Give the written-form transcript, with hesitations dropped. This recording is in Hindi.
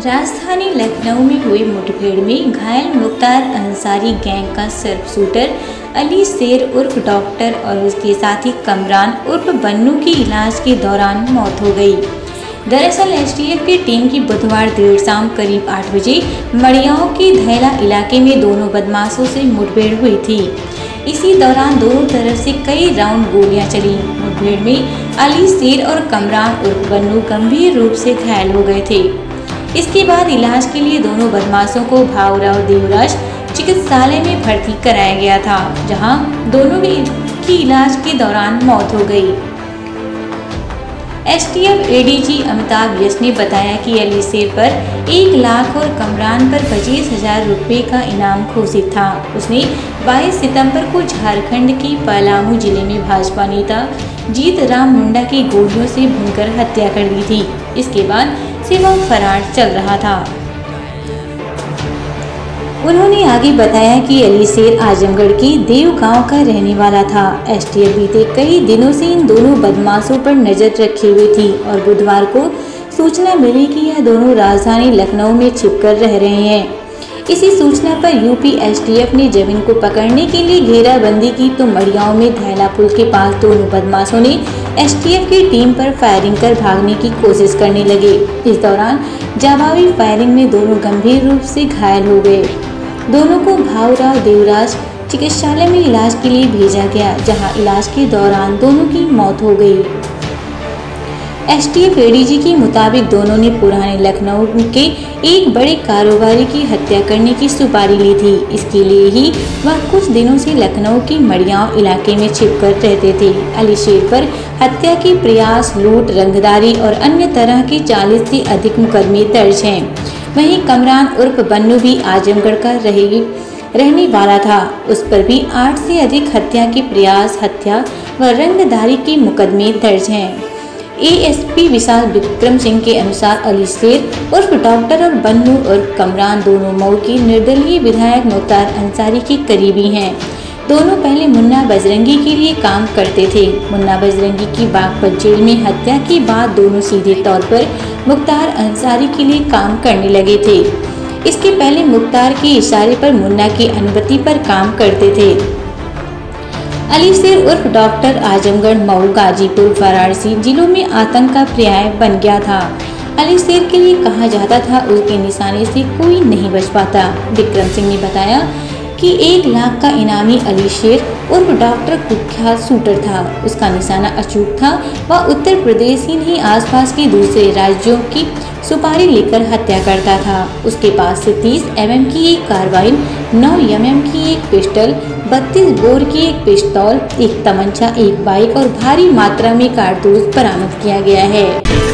राजधानी लखनऊ में हुई मुठभेड़ में घायल मुख्तार अंसारी गैंग का सर्प शूटर अली शेर उर्फ डॉक्टर और उसके साथी कमरान उर्फ बन्नू की इलाज के दौरान मौत हो गई। दरअसल एसटीएफ की टीम की बुधवार देर शाम करीब 8 बजे मड़ियाओं के धैला इलाके में दोनों बदमाशों से मुठभेड़ हुई थी। इसी दौरान दोनों तरफ से कई राउंड गोलियां चली। मुठभेड़ में अली शेर और कमरान उर्फ बन्नू गंभीर रूप से घायल हो गए थे। इसके बाद इलाज के लिए दोनों बदमाशों को भावराव देवराज चिकित्सालय में भर्ती कराया गया था, जहां दोनों की इलाज के दौरान मौत हो गई। एसटीएफ एडीजी अमिताभ यश ने बताया कि अली शेर पर 1 लाख और कमरान पर 25,000 रुपये का इनाम घोषित था। उसने 22 सितंबर को झारखंड के पलामू जिले में भाजपा नेता जीत राम मुंडा की गोलियों से भूनकर हत्या कर दी थी। इसके बाद से वह फरार चल रहा था। उन्होंने आगे बताया कि अली शेर आजमगढ़ के देव गांव का रहने वाला था। एसटीएफ बीते कई दिनों से इन दोनों बदमाशों पर नजर रखे हुए थी और बुधवार को सूचना मिली कि यह दोनों राजधानी लखनऊ में छिपकर रह रहे हैं। इसी सूचना पर यूपी एसटीएफ ने जब इनको पकड़ने के लिए घेराबंदी की तो मड़ियाओं में धैला पुल के पास दोनों बदमाशों ने एसटीएफ की टीम पर फायरिंग कर भागने की कोशिश करने लगे। इस दौरान जवाबी फायरिंग में दोनों गंभीर रूप से घायल हो गए। दोनों को भावराव देवराज चिकित्सालय में इलाज के लिए भेजा गया, जहां इलाज के दौरान दोनों की मौत हो गई। एसटीएफ एडीजी के मुताबिक दोनों ने पुराने लखनऊ के एक बड़े कारोबारी की हत्या करने की सुपारी ली थी। इसके लिए ही वह कुछ दिनों से लखनऊ के मड़ियाओं इलाके में छिपकर रहते थे। अली शेर पर हत्या के प्रयास, लूट, रंगदारी और अन्य तरह के 40 से अधिक मुकदमे दर्ज हैं। वहीं कमरान उर्फ बन्नू भी आजमगढ़ का रहने वाला था। उस पर भी 8 से अधिक हत्या के प्रयास, हत्या व रंगदारी के मुकदमे दर्ज हैं। एएसपी विशाल विक्रम सिंह के अनुसार अली शेर उर्फ डॉक्टर और बन्नू उर्फ कमरान दोनों मऊ के निर्दलीय विधायक मुख्तार अंसारी के करीबी हैं। दोनों पहले मुन्ना बजरंगी के लिए काम करते थे। मुन्ना बजरंगी की बागपत जेल में हत्या के बाद दोनों सीधे तौर पर मुख्तार अंसारी के लिए काम करने लगे थे। इसके पहले मुख्तार के इशारे पर मुन्ना की अनुमति पर काम करते थे। अली शेर उर्फ डॉक्टर आजमगढ़, मऊ, गाजीपुर, वाराणसी जिलों में आतंक का पर्याय बन गया था। अली शेर के लिए कहा जाता था उसके निशाने से कोई नहीं बच पाता। विक्रम सिंह ने बताया कि 1 लाख का इनामी अली शेर उर्फ डॉक्टर कुख्यात शूटर था। उसका निशाना अचूक था। वह उत्तर प्रदेश ही नहीं आसपास के दूसरे राज्यों की सुपारी लेकर हत्या करता था। उसके पास से 30 mm की एक कार्बाइन, 9 mm की एक पिस्टल, 32 बोर की एक पिस्तौल, एक तमंचा, एक बाइक और भारी मात्रा में कारतूस बरामद किया गया है।